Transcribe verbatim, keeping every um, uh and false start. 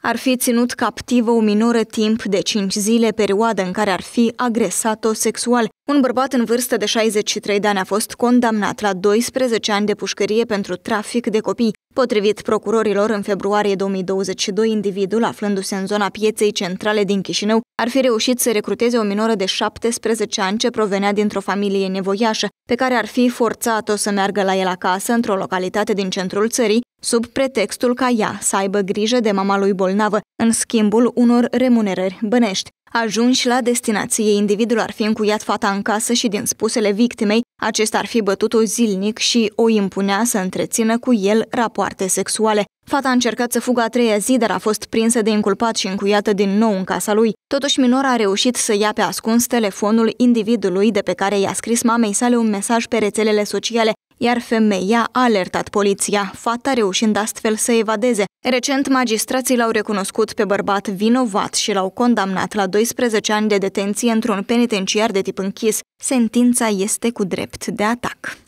ar fi ținut captivă o minoră timp de cinci zile, perioadă în care ar fi agresat-o sexual. Un bărbat în vârstă de șaizeci și trei de ani a fost condamnat la doisprezece ani de pușcărie pentru trafic de copii. Potrivit procurorilor, în februarie două mii douăzeci și doi, individul, aflându-se în zona pieței centrale din Chișinău, ar fi reușit să recruteze o minoră de șaptesprezece ani ce provenea dintr-o familie nevoiașă, pe care ar fi forțat-o să meargă la el acasă, într-o localitate din centrul țării, sub pretextul ca ea să aibă grijă de mama lui bolnavă, în schimbul unor remunerări bănești. Ajunși la destinație, individul ar fi încuiat fata în casă și, din spusele victimei, acesta ar fi bătut-o zilnic și o impunea să întrețină cu el rapoarte sexuale. Fata a încercat să fugă a treia zi, dar a fost prinsă de inculpat și încuiată din nou în casa lui. Totuși, minora a reușit să ia pe ascuns telefonul individului de pe care i-a scris mamei sale un mesaj pe rețelele sociale, iar femeia a alertat poliția, fata reușind astfel să evadeze. Recent, magistrații l-au recunoscut pe bărbat vinovat și l-au condamnat la doisprezece ani de detenție într-un penitenciar de tip închis. Sentința este cu drept de atac.